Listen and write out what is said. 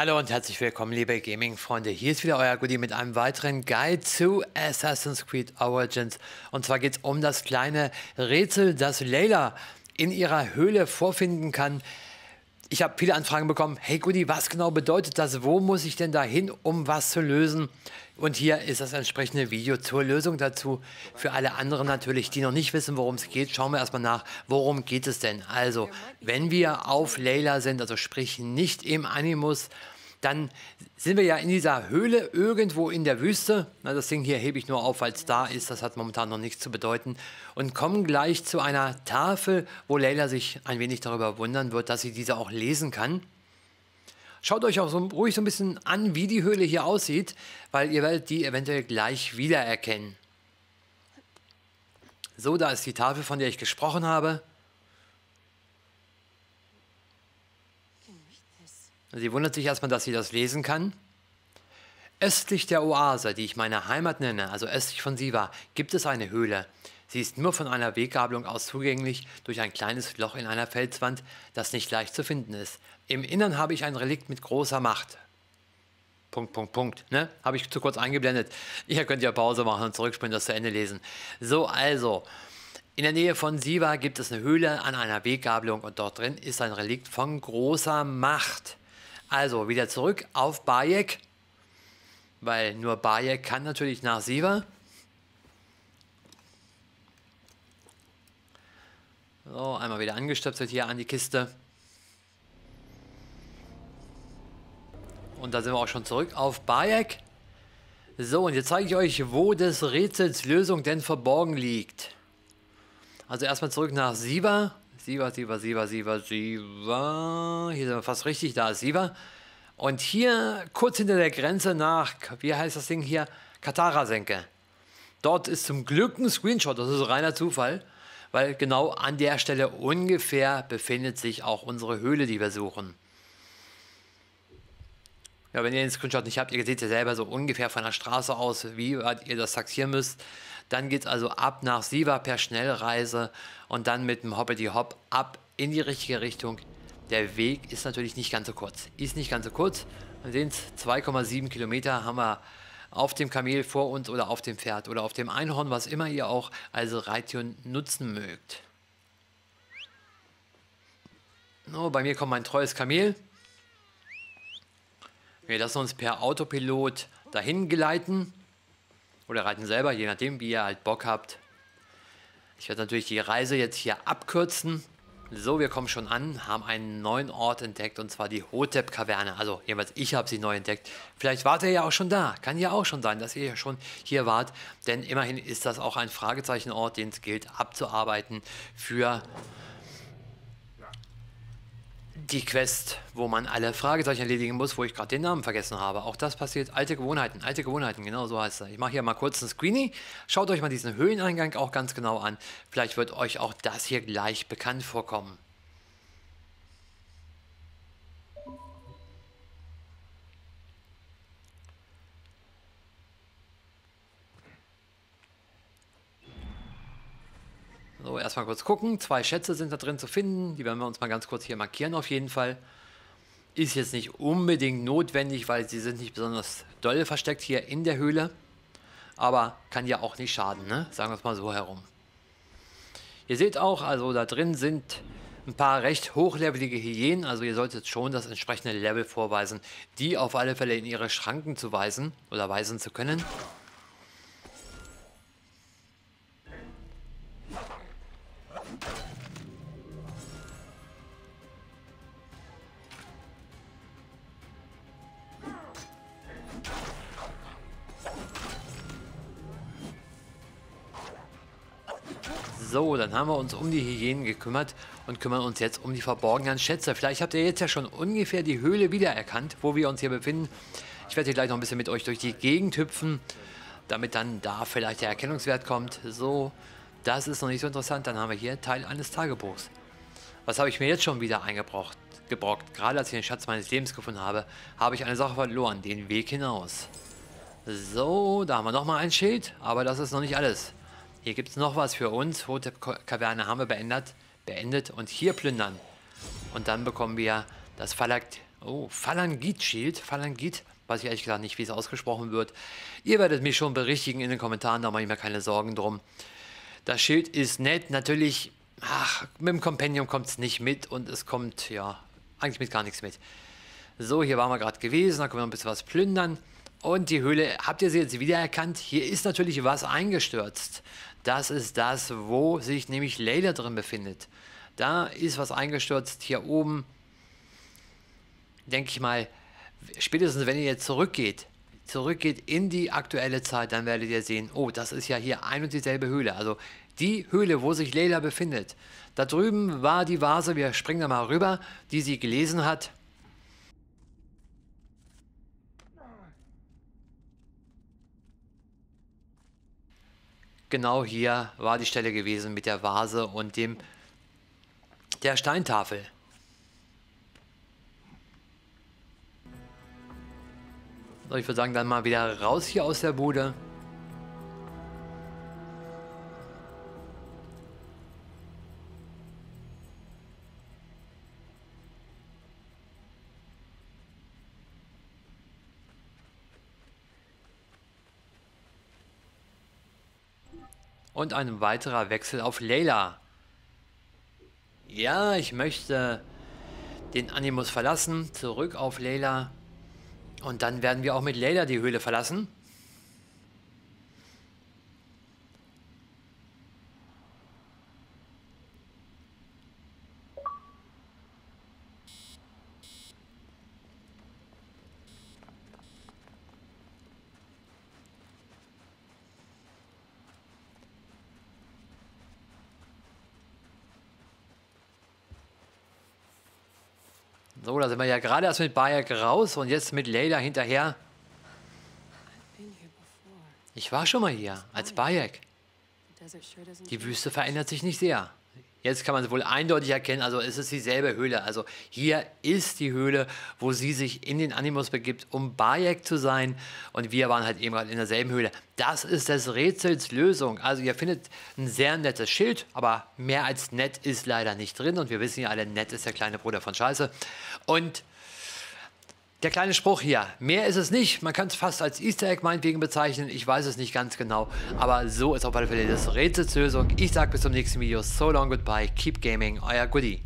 Hallo und herzlich willkommen, liebe Gaming-Freunde. Hier ist wieder euer Goodie mit einem weiteren Guide zu Assassin's Creed Origins. Und zwar geht es um das kleine Rätsel, das Layla in ihrer Höhle vorfinden kann. Ich habe viele Anfragen bekommen. Hey Goodie, was genau bedeutet das? Wo muss ich denn da hin, um was zu lösen? Und hier ist das entsprechende Video zur Lösung dazu. Für alle anderen natürlich, die noch nicht wissen, worum es geht, schauen wir erstmal nach, worum geht es denn? Also, wenn wir auf Layla sind, also sprich nicht im Animus, dann sind wir ja in dieser Höhle irgendwo in der Wüste. Na, das Ding hier hebe ich nur auf, weil es da ist. Das hat momentan noch nichts zu bedeuten. Und kommen gleich zu einer Tafel, wo Layla sich ein wenig darüber wundern wird, dass sie diese auch lesen kann. Schaut euch auch ruhig so ein bisschen an, wie die Höhle hier aussieht, weil ihr werdet die eventuell gleich wiedererkennen. So, da ist die Tafel, von der ich gesprochen habe. Sie wundert sich erstmal, dass sie das lesen kann. Östlich der Oase, die ich meine Heimat nenne, also östlich von Siwa, gibt es eine Höhle. Sie ist nur von einer Weggabelung aus zugänglich durch ein kleines Loch in einer Felswand, das nicht leicht zu finden ist. Im Innern habe ich ein Relikt mit großer Macht. Ne? Habe ich zu kurz eingeblendet. Ihr könnt ja Pause machen und zurückspringen, das zu Ende lesen. So, also, in der Nähe von Siwa gibt es eine Höhle an einer Weggabelung und dort drin ist ein Relikt von großer Macht. Also, wieder zurück auf Bayek, weil nur Bayek kann natürlich nach Siwa. So, einmal wieder angestöpselt hier an die Kiste. Und da sind wir auch schon zurück auf Bayek. So, und jetzt zeige ich euch, wo des Rätsels Lösung denn verborgen liegt. Also erstmal zurück nach Siwa. Siwa. Hier sind wir fast richtig, da ist Siwa. Und hier, kurz hinter der Grenze nach, wie heißt das Ding hier? Katara-Senke. Dort ist zum Glück ein Screenshot, das ist reiner Zufall. Weil genau an der Stelle ungefähr befindet sich auch unsere Höhle, die wir suchen. Ja, wenn ihr den Screenshot nicht habt, ihr seht ja selber so ungefähr von der Straße aus, wie weit ihr das taxieren müsst. Dann geht es also ab nach Siwa per Schnellreise und dann mit dem Hoppity-Hop ab in die richtige Richtung. Der Weg ist natürlich nicht ganz so kurz. Ist nicht ganz so kurz. Wir sehen es, 2,7 Kilometer haben wir auf dem Kamel vor uns oder auf dem Pferd oder auf dem Einhorn, was immer ihr auch als Reittier nutzen mögt. So, bei mir kommt mein treues Kamel. Wir lassen uns per Autopilot dahin geleiten oder reiten selber, je nachdem, wie ihr halt Bock habt. Ich werde natürlich die Reise jetzt hier abkürzen. So, wir kommen schon an, haben einen neuen Ort entdeckt und zwar die Hotep-Kaverne. Also, jedenfalls ich habe sie neu entdeckt. Vielleicht wart ihr ja auch schon da. Kann ja auch schon sein, dass ihr ja schon hier wart. Denn immerhin ist das auch ein Fragezeichenort, den es gilt abzuarbeiten für die Quest, wo man alle Fragezeichen erledigen muss, wo ich gerade den Namen vergessen habe. Auch das passiert. Alte Gewohnheiten, genau so heißt es. Ich mache hier mal kurz einen Screenie. Schaut euch mal diesen Höhleneingang auch ganz genau an. Vielleicht wird euch auch das hier gleich bekannt vorkommen. So, erstmal kurz gucken. 2 Schätze sind da drin zu finden. Die werden wir uns mal ganz kurz hier markieren auf jeden Fall. Ist jetzt nicht unbedingt notwendig, weil sie sind nicht besonders doll versteckt hier in der Höhle. Aber kann ja auch nicht schaden, ne? Sagen wir es mal so herum. Ihr seht auch, also da drin sind ein paar recht hochlevelige Hyänen. Also ihr solltet schon das entsprechende Level vorweisen, die auf alle Fälle in ihre Schranken zu weisen oder weisen zu können. So, dann haben wir uns um die Hyänen gekümmert und kümmern uns jetzt um die verborgenen Schätze. Vielleicht habt ihr jetzt ja schon ungefähr die Höhle wiedererkannt, wo wir uns hier befinden. Ich werde hier gleich noch ein bisschen mit euch durch die Gegend hüpfen, damit dann da vielleicht der Erkennungswert kommt. So, das ist noch nicht so interessant. Dann haben wir hier Teil eines Tagebuchs. Was habe ich mir jetzt schon wieder eingebrockt? Gerade als ich den Schatz meines Lebens gefunden habe, habe ich eine Sache verloren, den Weg hinaus. So, da haben wir nochmal ein Schild, aber das ist noch nicht alles. Hier gibt es noch was für uns. Hotep-Kaverne haben wir beendet und hier plündern. Und dann bekommen wir das Oh, Phalangit Shield. Phalangit. Weiß ich ehrlich gesagt nicht, wie es ausgesprochen wird. Ihr werdet mich schon berichtigen in den Kommentaren, da mache ich mir keine Sorgen drum. Das Schild ist nett, natürlich, mit dem Kompendium kommt es nicht mit und es kommt, ja, eigentlich mit gar nichts mit. So, hier waren wir gerade gewesen, da können wir noch ein bisschen was plündern. Und die Höhle, habt ihr sie jetzt wiedererkannt? Hier ist natürlich was eingestürzt. Das ist das, wo sich nämlich Layla drin befindet. Da ist was eingestürzt, hier oben, denke ich mal, spätestens wenn ihr jetzt zurückgeht in die aktuelle Zeit, dann werdet ihr sehen, oh, das ist ja hier ein und dieselbe Höhle. Also die Höhle, wo sich Layla befindet. Da drüben war die Vase, wir springen da mal rüber, die sie gelesen hat. Genau hier war die Stelle gewesen mit der Vase und der Steintafel. So, ich würde sagen, dann mal wieder raus hier aus der Bude. Und ein weiterer Wechsel auf Layla. Ja, ich möchte den Animus verlassen, zurück auf Layla. Und dann werden wir auch mit Layla die Höhle verlassen. So, da sind wir ja gerade erst mit Bayek raus und jetzt mit Layla hinterher. Ich war schon mal hier, als Bayek. Die Wüste verändert sich nicht sehr. Jetzt kann man es wohl eindeutig erkennen, also es ist dieselbe Höhle. Also hier ist die Höhle, wo sie sich in den Animus begibt, um Bayek zu sein. Und wir waren halt eben gerade in derselben Höhle. Das ist des Rätsels Lösung. Also ihr findet ein sehr nettes Schild, aber mehr als nett ist leider nicht drin. Und wir wissen ja alle, nett ist der kleine Bruder von Scheiße. Und der kleine Spruch hier, mehr ist es nicht. Man kann es fast als Easter Egg meinetwegen bezeichnen. Ich weiß es nicht ganz genau. Aber so ist auf alle Fälle das Rätselslösung. Ich sage bis zum nächsten Video. So long, goodbye. Keep gaming. Euer Goodie.